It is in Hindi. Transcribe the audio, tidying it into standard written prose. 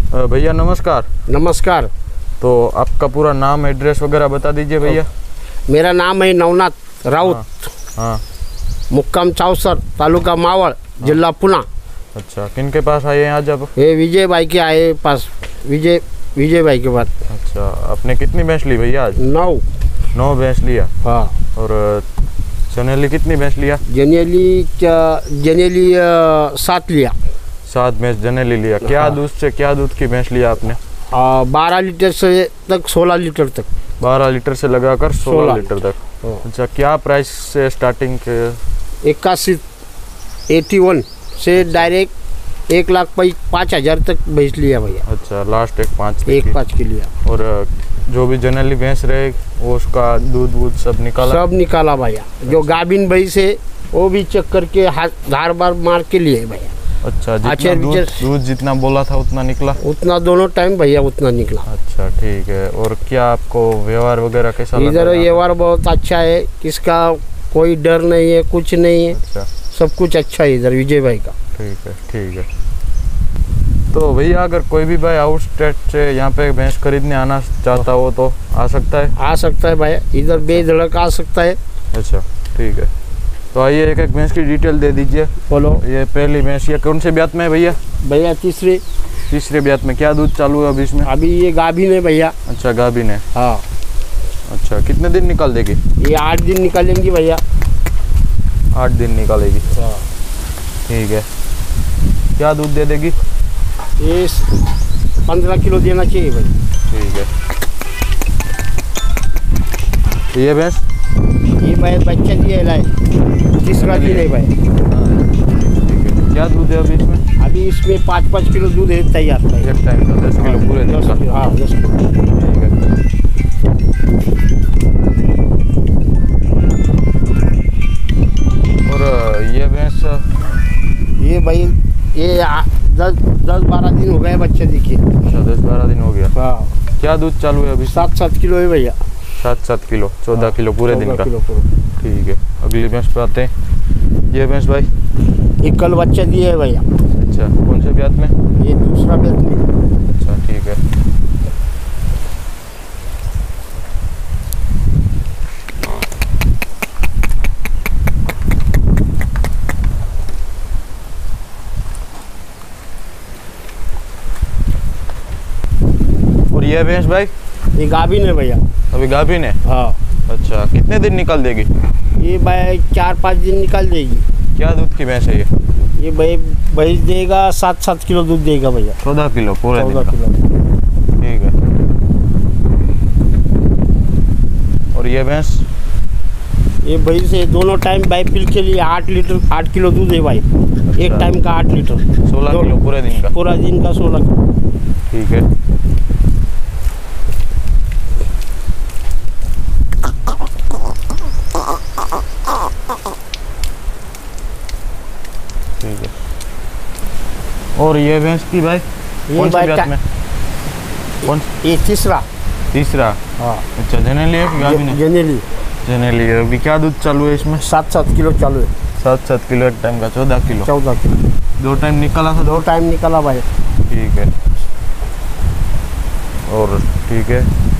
भैया नमस्कार। नमस्कार। तो आपका पूरा नाम एड्रेस वगैरह बता दीजिए भैया। मेरा नाम है नवनाथ राउत। हाँ। मुक्काम चावसर, तालुका मावल, जिला पुणे। अच्छा, किन के पास आए हैं आज आप? ये विजय भाई के आए पास, विजय भाई के पास। अच्छा, आपने कितनी भैंस ली भैया आज? 9 भैंस लिया। हाँ। और जनेली कितनी भैंस लिया? जनेली 7 लिया। 7 भैंस जनेली लिया। क्या हाँ। दूध से क्या दूध की भैंस लिया आपने? 12 लीटर से तक 16 लीटर तक। 12 लीटर से लगाकर 16 लीटर तक। अच्छा, क्या प्राइस से स्टार्टिंग के? 81 से डायरेक्ट 1,05,000 तक भैंस लिया भैया। अच्छा, लास्ट 1,5 के लिया। और जो भी जनरली भैंस रहे वो उसका दूध वूध सब निकाला भैया। जो गाभिन भैंस है वो भी चेक करके हाथ धार बार मार के लिए भैया। अच्छा, जितना दूध जितना बोला था उतना निकला? उतना दोनों टाइम भैया उतना निकला। अच्छा, ठीक है। और क्या आपको व्यवहार वगैरह कैसा लगा? इधर व्यवहार बहुत अच्छा है, किसका कोई डर नहीं है, कुछ नहीं है। अच्छा, सब कुछ अच्छा है इधर विजय भाई का। ठीक है, ठीक है। तो भैया अगर कोई भी भाई आउट स्टेट से यहाँ पे भैंस खरीदने आना चाहता हो तो आ सकता है? आ सकता है भैया, इधर बेधड़क आ सकता है। अच्छा, ठीक है। तो आइए एक एक भैंस की डिटेल दे दीजिए। बोलो। ये पहली भैंस, ये कौन से ब्यात में है भैया? भैया तीसरे ब्यात में। क्या दूध चालू है अभी इसमें? अभी ये गाभिन है भैया। अच्छा, गाभिन है। हाँ। अच्छा, कितने दिन निकाल देगी? ये 8 दिन निकालेंगी भैया। 8 दिन निकालेगी। हाँ। ठीक है। क्या दूध दे देगी? ये 15 किलो देना चाहिए भाई। ठीक है। ये भैंस? ये भाई बच्चा दिए लाए, तीसरा दिन है भाई। ठीक है। क्या दूध है अभी इसमें? अभी इसमें 5-5 किलो दूध है तैयार भाई। एक टाइम का 10 किलो पूरे दिन का? हाँ, 10 किलो। ठीक है। और ये भैंस? ये भाई ये 10-12 दिन हो गए बच्चे देखिए। अच्छा, 10-12 दिन हो गया। हाँ। क्या दूध चालू है अभी? 7 किलो है भैया। 7 किलो, 14 किलो पूरे दिन का। ठीक है। अगली भैंस पे आते हैं। ये भैंस भाई? ये कल बच्चा दिए है भैया। अच्छा, कौन से ब्यात में? ये दूसरा ब्यात में। अच्छा, ठीक है। और ये भैंस भाई? ये गाभिन है भैया। अभी गाभिन है? हाँ। अच्छा, कितने दिन निकाल देगी? ये भाई 4-5 दिन निकाल देगी। क्या दूध की भैंस है ये भाई भैंस देगा 7 किलो दूध देगा भैया। 14 किलो पूरे दिन का। 14 किलो। ठीक है। और ये भैंस? ये भैंस है दोनों टाइम भाई पिल के लिए 8 किलो दूध है भाई। अच्छा। एक टाइम का 8 लीटर। 16 किलो पूरे दिन का? पूरा दिन का 16 किलो। ठीक है। ठीक है। और ये भैंस की भाई? ये भाई में? कौन? ये तीसरा। हाँ। अच्छा, जनेली है कि गाभिन है? जनेली है। अभी क्या दूध चालू है इसमें? 7 किलो चालू है। 7 किलो एक टाइम का? 14 किलो। 14 किलो। 2 टाइम निकाला था? 2 टाइम निकाला भाई। ठीक है। और ठीक है।